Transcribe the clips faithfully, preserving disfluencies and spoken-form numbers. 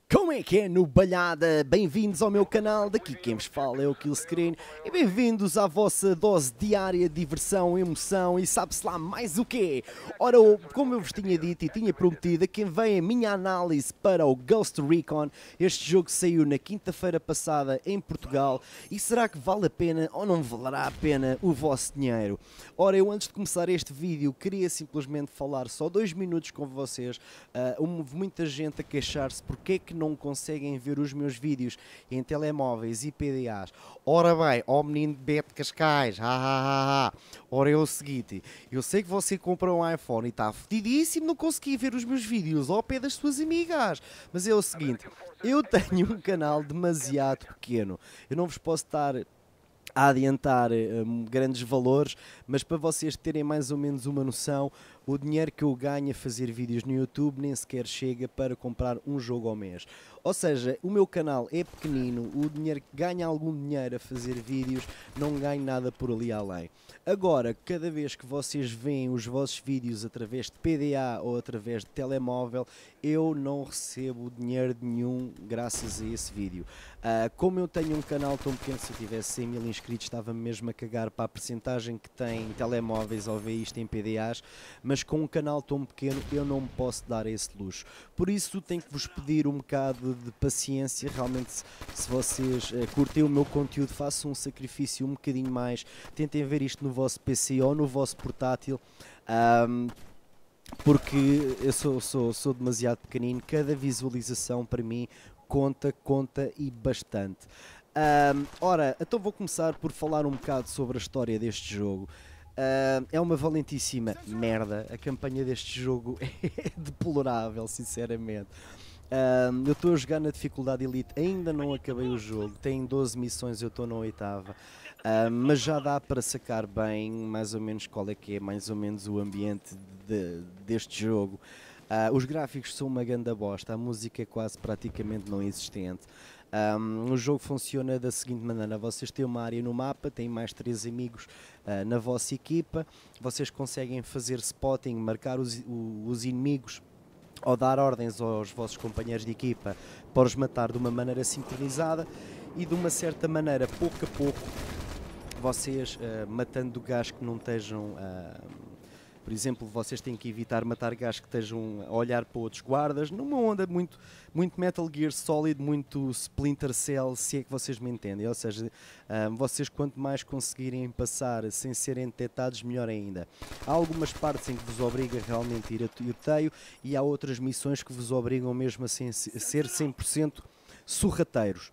Como é que é, Nubalhada? Bem-vindos ao meu canal, daqui quem vos fala é o Killscreen e bem-vindos à vossa dose diária de diversão, emoção e sabe-se lá mais o quê? Ora, como eu vos tinha dito e tinha prometido, quem vem a minha análise para o Ghost Recon, este jogo saiu na quinta-feira passada em Portugal e será que vale a pena ou não valerá a pena o vosso dinheiro? Ora, eu antes de começar este vídeo queria simplesmente falar só dois minutos com vocês. Uh, houve muita gente a queixar-se porque é que não conseguem ver os meus vídeos em telemóveis e P D As. Ora bem, ó menino de Beto Cascais, ha, ha, ha, ha. Ora é o seguinte, eu sei que você comprou um iPhone e está fodidíssimo, não consegui ver os meus vídeos ao pé das suas amigas, mas é o seguinte, eu tenho um canal demasiado pequeno, eu não vos posso estar a adiantar um, grandes valores, mas para vocês terem mais ou menos uma noção, o dinheiro que eu ganho a fazer vídeos no YouTube nem sequer chega para comprar um jogo ao mês. Ou seja, o meu canal é pequenino, o dinheiro que ganho algum dinheiro a fazer vídeos, não ganho nada por ali além. Agora, cada vez que vocês veem os vossos vídeos através de P D A ou através de telemóvel, eu não recebo dinheiro nenhum graças a esse vídeo. Uh, como eu tenho um canal tão pequeno, se eu tivesse cem mil inscritos estava-me mesmo a cagar para a percentagem que tem telemóveis ou ver isto em P D As, mas com um canal tão pequeno eu não me posso dar esse luxo. Por isso tenho que vos pedir um bocado de paciência, realmente se, se vocês uh, curtem o meu conteúdo, façam um sacrifício um bocadinho mais, tentem ver isto no vosso P C ou no vosso portátil, um, porque eu sou, sou, sou demasiado pequenino, cada visualização para mim conta, conta e bastante. Um, ora, então vou começar por falar um bocado sobre a história deste jogo. Uh, é uma valentíssima merda, a campanha deste jogo é deplorável, sinceramente. Uh, eu estou a jogar na dificuldade Elite, ainda não acabei o jogo, tem doze missões, eu estou na oitava, uh, mas já dá para sacar bem mais ou menos qual é que é mais ou menos o ambiente de, deste jogo. Uh, os gráficos são uma grande bosta, a música é quase praticamente não existente. Um, o jogo funciona da seguinte maneira: vocês têm uma área no mapa, têm mais três amigos uh, na vossa equipa, vocês conseguem fazer spotting, marcar os, os inimigos ou dar ordens aos vossos companheiros de equipa para os matar de uma maneira sincronizada e de uma certa maneira, pouco a pouco, vocês uh, matando gajos que não estejam... Uh, por exemplo, vocês têm que evitar matar gajos que estejam a olhar para outros guardas, numa onda muito, muito Metal Gear Solid, muito Splinter Cell, se é que vocês me entendem. Ou seja, um, vocês quanto mais conseguirem passar sem serem detectados, melhor ainda. Há algumas partes em que vos obriga realmente a ir a tiroteio e há outras missões que vos obrigam mesmo a ser cem por cento sorrateiros.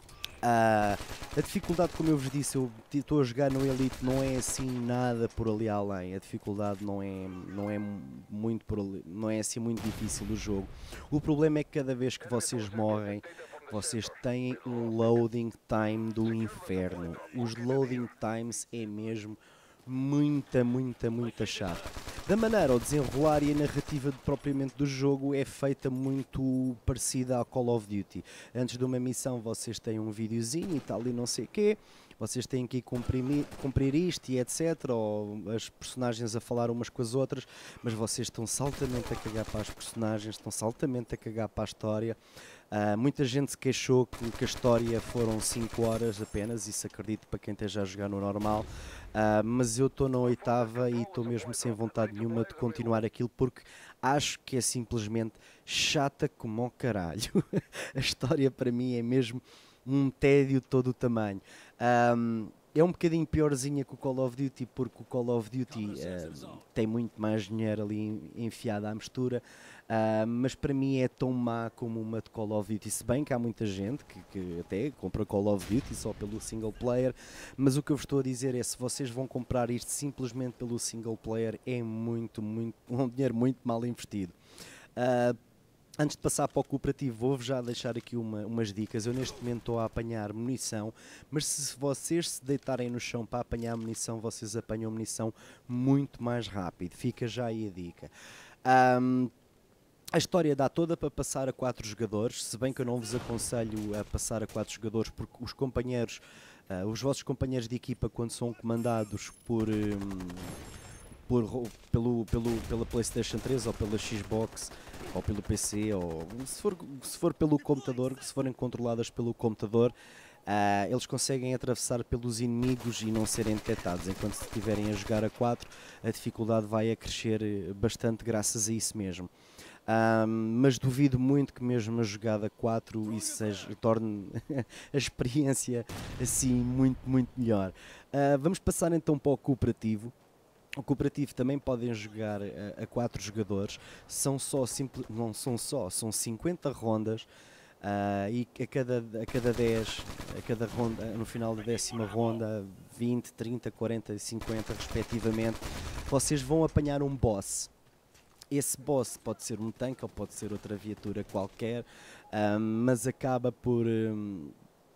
Uh, a dificuldade, como eu vos disse, eu estou a jogar no Elite, não é assim nada por ali além. A dificuldade não é, não é, muito por ali, não é assim muito difícil o jogo. O problema é que cada vez que vocês morrem, vocês têm um loading time do inferno. Os loading times é mesmo muita, muita, muita chata. Da maneira ao desenrolar e a narrativa de, propriamente do jogo é feita muito parecida ao Call of Duty. Antes de uma missão vocês têm um videozinho e tal e não sei o quê, vocês têm que ir cumprir, cumprir isto e etcétera. Ou as personagens a falar umas com as outras, mas vocês estão-se altamente a cagar para as personagens, estão-se altamente a cagar para a história. Uh, muita gente se queixou que, que a história foram cinco horas apenas, isso acredito para quem esteja a jogar no normal, uh, mas eu estou na oitava e estou mesmo sem vontade nenhuma de continuar aquilo porque acho que é simplesmente chata como o caralho. A história para mim é mesmo um tédio de todo o tamanho. Um, é um bocadinho piorzinha que o Call of Duty, porque o Call of Duty uh, tem muito mais dinheiro ali enfiado à mistura, uh, mas para mim é tão má como uma de Call of Duty, se bem que há muita gente que, que até compra Call of Duty só pelo single player, mas o que eu vos estou a dizer é, se vocês vão comprar isto simplesmente pelo single player, é muito, muito, um dinheiro muito mal investido. Uh, Antes de passar para o cooperativo, vou-vos já deixar aqui uma, umas dicas. Eu neste momento estou a apanhar munição, mas se vocês se deitarem no chão para apanhar munição, vocês apanham munição muito mais rápido. Fica já aí a dica. Um, a história dá toda para passar a quatro jogadores, se bem que eu não vos aconselho a passar a quatro jogadores, porque os companheiros, uh, os vossos companheiros de equipa, quando são comandados por... Um, por, pelo, pelo, pela PlayStation três ou pela Xbox ou pelo P C, ou se for, se for pelo computador, se forem controladas pelo computador, uh, eles conseguem atravessar pelos inimigos e não serem detectados, enquanto se estiverem a jogar a quatro, a dificuldade vai a crescer bastante graças a isso mesmo. Um, mas duvido muito que mesmo a jogada quatro isso seja, torne a experiência assim muito, muito melhor. Uh, vamos passar então para o cooperativo. O cooperativo também podem jogar a, a quatro jogadores, são só, simple, não são só, são cinquenta rondas, uh, e a cada, a cada dez, a cada ronda, no final da décima ronda, vinte, trinta, quarenta e cinquenta respectivamente, vocês vão apanhar um boss. Esse boss pode ser um tanque ou pode ser outra viatura qualquer, um, mas acaba por... Um,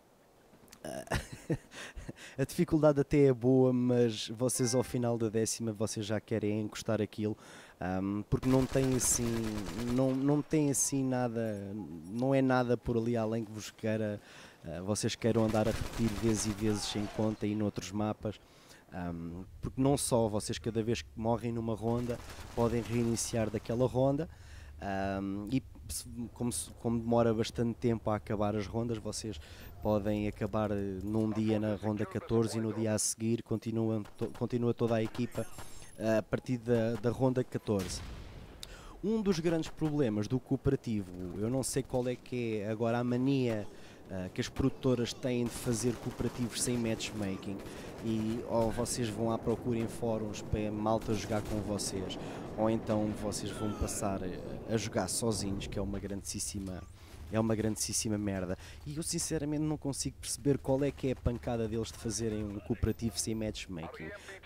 a dificuldade até é boa, mas vocês ao final da décima vocês já querem encostar aquilo, um, porque não tem assim, não, não tem assim nada, não é nada por ali além que vos queira, uh, vocês queiram andar a repetir vezes e vezes em conta e noutros mapas. Um, porque não só vocês cada vez que morrem numa ronda podem reiniciar daquela ronda, um, e como, como demora bastante tempo a acabar as rondas, vocês podem acabar num dia na ronda catorze e no dia a seguir continua, to, continua toda a equipa uh, a partir da, da ronda catorze. Um dos grandes problemas do cooperativo, eu não sei qual é que é agora a mania uh, que as produtoras têm de fazer cooperativos sem matchmaking, e ou vocês vão à procura em fóruns para malta jogar com vocês, ou então vocês vão passar a jogar sozinhos, que é uma grandíssima, é uma grandíssima merda. E eu sinceramente não consigo perceber qual é que é a pancada deles de fazerem um cooperativo sem matchmaking.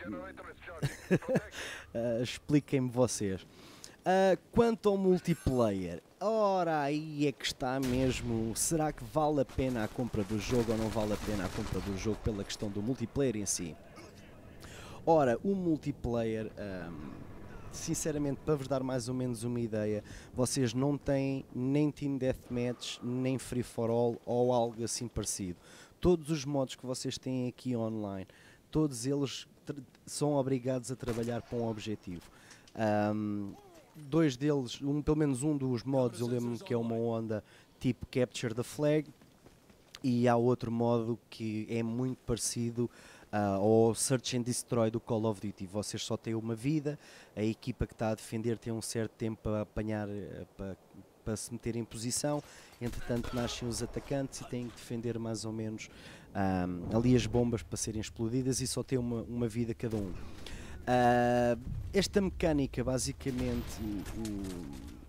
uh, Expliquem-me vocês. Uh, quanto ao multiplayer, ora aí é que está mesmo, será que vale a pena a compra do jogo ou não vale a pena a compra do jogo pela questão do multiplayer em si? Ora, o multiplayer, um, sinceramente, para vos dar mais ou menos uma ideia, vocês não têm nem Team Deathmatch, nem Free for All ou algo assim parecido. Todos os modos que vocês têm aqui online, todos eles são obrigados a trabalhar para um objetivo. Um, Dois deles, um, pelo menos um dos modos, eu lembro-me que é uma onda tipo Capture the Flag, e há outro modo que é muito parecido uh, ao Search and Destroy do Call of Duty. Vocês só têm uma vida, a equipa que está a defender tem um certo tempo para apanhar, uh, para, para se meter em posição, entretanto nascem os atacantes e têm que defender mais ou menos um, ali as bombas para serem explodidas, e só tem uma, uma vida cada um. Uh, esta mecânica, basicamente, o,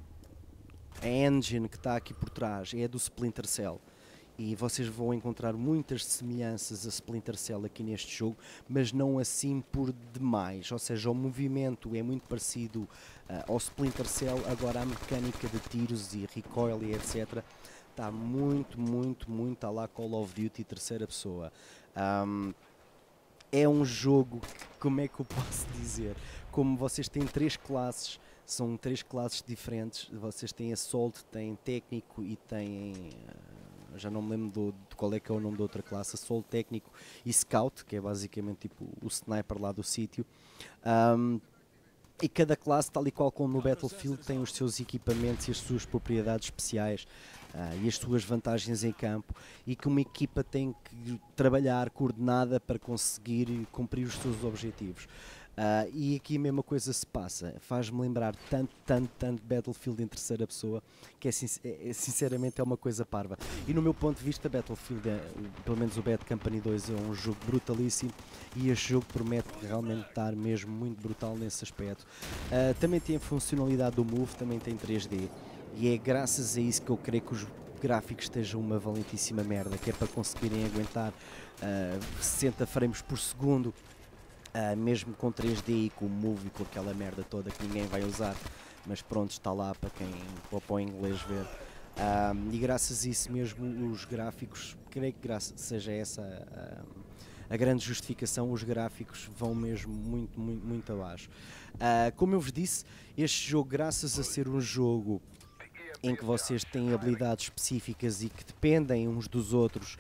a engine que está aqui por trás é do Splinter Cell, e vocês vão encontrar muitas semelhanças a Splinter Cell aqui neste jogo, mas não assim por demais, ou seja, o movimento é muito parecido uh, ao Splinter Cell, agora a mecânica de tiros e recoil e etcétera está muito, muito, muito à la Call of Duty terceira pessoa. Um, É um jogo que, como é que eu posso dizer, como vocês têm três classes, são três classes diferentes, vocês têm Assault, têm Técnico e têm, já não me lembro do, de qual é que é o nome da outra classe, Assault, Técnico e Scout, que é basicamente tipo o sniper lá do sítio. Um, E cada classe, tal e qual como no Battlefield, tem os seus equipamentos e as suas propriedades especiais, uh, e as suas vantagens em campo, e que uma equipa tem que trabalhar coordenada para conseguir cumprir os seus objetivos. Uh, e aqui a mesma coisa se passa, faz-me lembrar tanto, tanto, tanto Battlefield em terceira pessoa, que é, é, sinceramente é uma coisa parva. E no meu ponto de vista, Battlefield, é, pelo menos o Bad Company dois, é um jogo brutalíssimo, e este jogo promete realmente estar mesmo muito brutal nesse aspecto. Uh, também tem a funcionalidade do Move, também tem três D, e é graças a isso que eu creio que os gráficos estejam uma valentíssima merda, que é para conseguirem aguentar uh, sessenta frames por segundo, Uh, mesmo com três D e com o Move e com aquela merda toda que ninguém vai usar, mas pronto, está lá para quem para o inglês ver. Uh, e graças a isso mesmo os gráficos, creio que graças, seja essa uh, a grande justificação, os gráficos vão mesmo muito, muito, muito abaixo. Uh, como eu vos disse, este jogo, graças a ser um jogo em que vocês têm habilidades específicas e que dependem uns dos outros,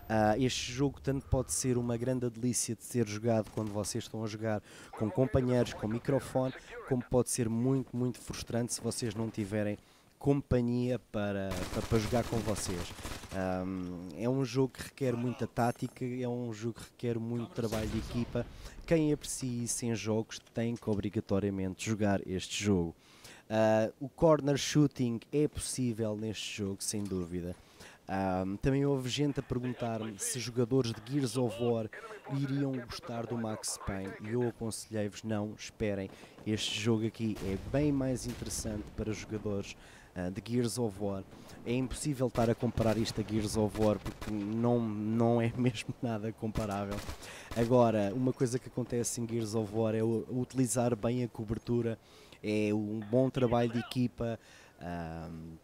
Uh, este jogo tanto pode ser uma grande delícia de ser jogado quando vocês estão a jogar com companheiros, com microfone, como pode ser muito, muito frustrante se vocês não tiverem companhia para, para, para jogar com vocês. Um, é um jogo que requer muita tática, é um jogo que requer muito trabalho de equipa. Quem aprecia isso em jogos tem que obrigatoriamente jogar este jogo. Uh, o corner shooting é possível neste jogo, sem dúvida. Um, também houve gente a perguntar-me se jogadores de Gears of War iriam gostar do Max Payne, e eu aconselhei-vos: não esperem, este jogo aqui é bem mais interessante para jogadores uh, de Gears of War. É impossível estar a comparar isto a Gears of War porque não, não é mesmo nada comparável. Agora, uma coisa que acontece em Gears of War é o, utilizar bem a cobertura, é um bom trabalho de equipa. Um,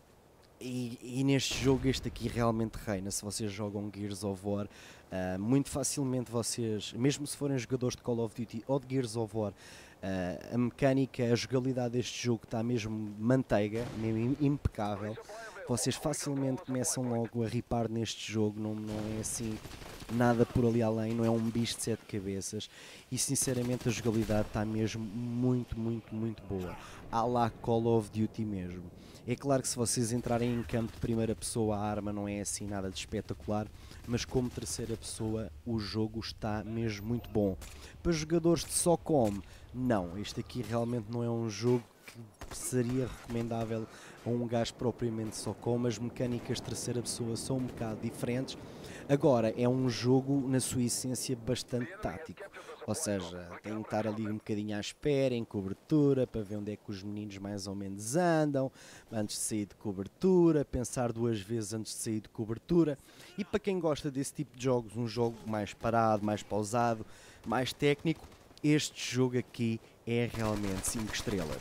E, e neste jogo este aqui realmente reina. Se vocês jogam Gears of War, uh, muito facilmente vocês, mesmo se forem jogadores de Call of Duty ou de Gears of War, uh, a mecânica, a jogabilidade deste jogo está mesmo manteiga, mesmo impecável. Vocês facilmente começam logo a ripar neste jogo, não, não é assim nada por ali além, não é um bicho de sete cabeças, e sinceramente a jogabilidade está mesmo muito, muito, muito boa, à la Call of Duty mesmo. É claro que se vocês entrarem em campo de primeira pessoa, a arma não é assim nada de espetacular, mas como terceira pessoa o jogo está mesmo muito bom. Para jogadores de SOCOM, não, este aqui realmente não é um jogo que seria recomendável a um gajo propriamente SOCOM. As mecânicas de terceira pessoa são um bocado diferentes. Agora, é um jogo na sua essência bastante tático, ou seja, tem que estar ali um bocadinho à espera, em cobertura, para ver onde é que os meninos mais ou menos andam, antes de sair de cobertura, pensar duas vezes antes de sair de cobertura. E para quem gosta desse tipo de jogos, um jogo mais parado, mais pausado, mais técnico, este jogo aqui é realmente cinco estrelas.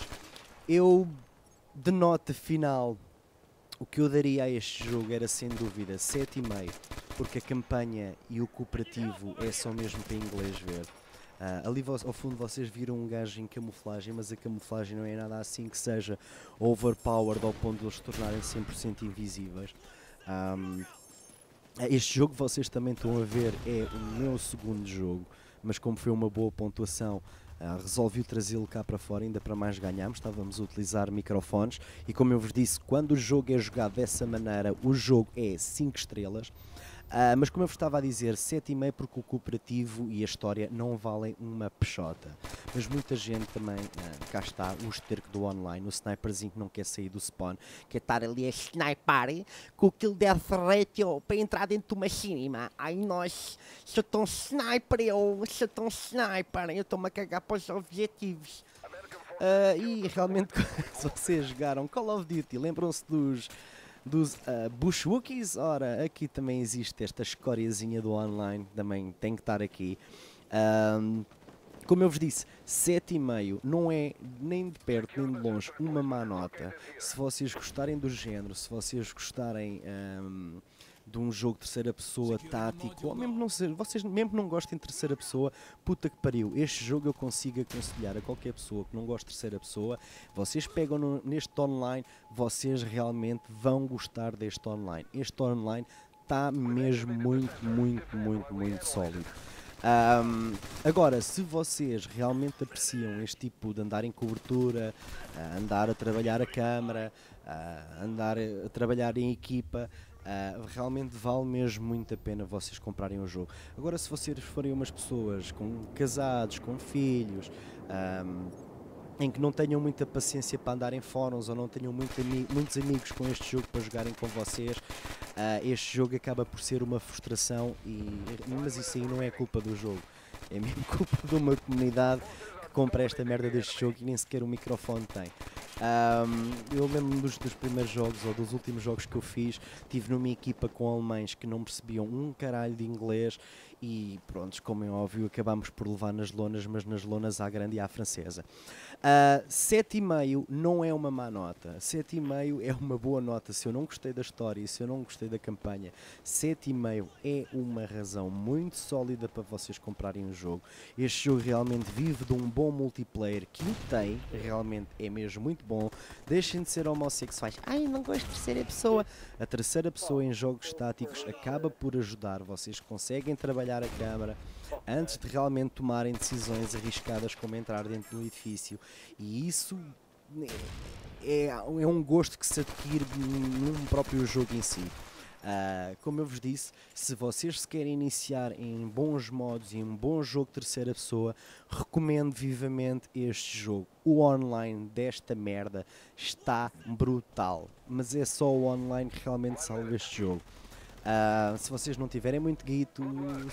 Eu, de nota final, o que eu daria a este jogo era sem dúvida sete e meio, porque a campanha e o cooperativo é só mesmo para inglês ver. Uh, ali ao fundo vocês viram um gajo em camuflagem, mas a camuflagem não é nada assim que seja overpowered ao ponto de eles se tornarem cem por cento invisíveis. Um, este jogo vocês também estão a ver é o meu segundo jogo, mas como foi uma boa pontuação, Uh, resolvi trazê-lo cá para fora, ainda para mais ganharmos. Estávamos a utilizar microfones e, como eu vos disse, quando o jogo é jogado dessa maneira, o jogo é cinco estrelas. Uh, mas como eu vos estava a dizer, sete e meio porque o cooperativo e a história não valem uma peixota. Mas muita gente também, uh, cá está, o esterco do online, o sniperzinho que não quer sair do spawn, quer estar ali a sniper com aquele death ratio para entrar dentro de uma cinema. Ai nós, sou tão sniper eu, sou tão sniper, eu estou-me a cagar para os objetivos. Uh, e realmente, se vocês jogaram Call of Duty, lembram-se dos... dos uh, Bushwookies? Ora, aqui também existe esta escóriazinha do online, também tem que estar aqui. Um, como eu vos disse, sete e meio não é nem de perto nem de longe uma má nota. Se vocês gostarem do género, se vocês gostarem um, de um jogo de terceira pessoa tático, ou mesmo não ser, vocês mesmo não gostem de terceira pessoa, puta que pariu, este jogo eu consigo aconselhar a qualquer pessoa que não goste de terceira pessoa. Vocês pegam no, neste online, vocês realmente vão gostar deste online. Este online está mesmo muito, muito, muito, muito sólido. Um, agora, se vocês realmente apreciam este tipo de andar em cobertura, uh, andar a trabalhar a câmara, uh, andar a trabalhar em equipa, Uh, realmente vale mesmo muito a pena vocês comprarem o jogo. Agora, se vocês forem umas pessoas com casados, com filhos, um, em que não tenham muita paciência para andar em fóruns ou não tenham muito ami muitos amigos com este jogo para jogarem com vocês, uh, este jogo acaba por ser uma frustração, e, mas isso aí não é culpa do jogo, é mesmo culpa de uma comunidade que compra esta merda deste jogo e nem sequer o microfone tem. Um, eu lembro-me dos, dos primeiros jogos ou dos últimos jogos que eu fiz, tive numa equipa com alemães que não percebiam um caralho de inglês e pronto, como é óbvio, acabamos por levar nas lonas, mas nas lonas à grande e à francesa. Uh, sete e meio não é uma má nota, sete e meio é uma boa nota. Se eu não gostei da história, se eu não gostei da campanha, sete e meio é uma razão muito sólida para vocês comprarem um jogo. Este jogo realmente vive de um bom multiplayer, que o tem, realmente é mesmo muito bom. Deixem de ser homossexuais. Ai, não gosto de terceira pessoa. A terceira pessoa em jogos táticos acaba por ajudar. Vocês conseguem trabalhar a câmara antes de realmente tomarem decisões arriscadas como entrar dentro do edifício, e isso é, é um gosto que se adquire num próprio jogo em si. Uh, como eu vos disse, se vocês se querem iniciar em bons modos e em um bom jogo de terceira pessoa, recomendo vivamente este jogo. O online desta merda está brutal, mas é só o online que realmente salva este jogo. Uh, se vocês não tiverem muito guito,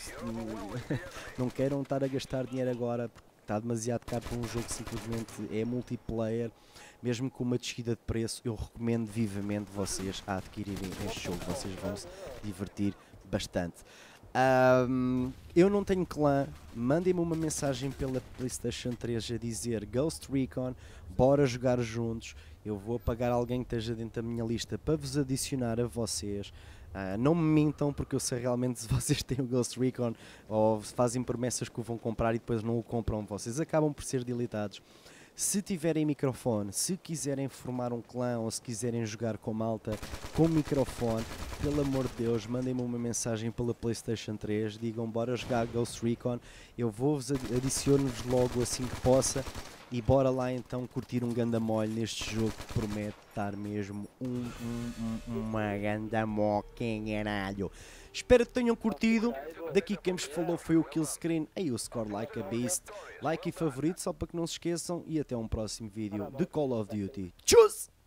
não queiram estar a gastar dinheiro agora, porque está demasiado caro para um jogo que simplesmente é multiplayer. Mesmo com uma descida de preço, eu recomendo vivamente vocês a adquirirem este jogo. Vocês vão se divertir bastante. Um, eu não tenho clã, mandem-me uma mensagem pela PlayStation três a dizer Ghost Recon, bora jogar juntos. Eu vou apagar alguém que esteja dentro da minha lista para vos adicionar a vocês. Uh, não me mintam, porque eu sei realmente se vocês têm o Ghost Recon ou fazem promessas que o vão comprar e depois não o compram, vocês acabam por ser deletados. Se tiverem microfone, se quiserem formar um clã ou se quiserem jogar com malta com microfone, pelo amor de Deus, mandem-me uma mensagem pela PlayStation três, digam bora jogar Ghost Recon, eu vou-vos adiciono-vos logo assim que possa. E bora lá então curtir um ganda molho neste jogo que promete estar mesmo um, um, um, uma ganda moquenharalho. Espero que tenham curtido. Daqui quem vos falou foi o Killscreen. Aí o Score Like a Beast. Like e favorito só para que não se esqueçam. E até um próximo vídeo de Call of Duty. Tchus!